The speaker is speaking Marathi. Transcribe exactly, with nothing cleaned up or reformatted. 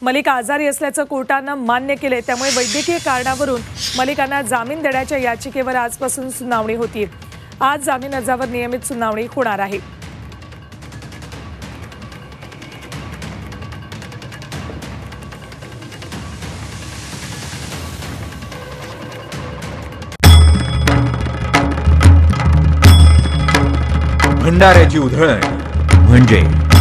मलिक आजारी असल्याचं कोर्टानं मान्य केले, त्यामुळे वैद्यकीय कारणावरून मलिकांना जामीन देण्याच्या याचिकेवर आजपासून सुनावणी होती। आज जामीन अर्जावर नियमित सुनावणी होणार आहे। भंडाऱ्याची उधळण म्हणजे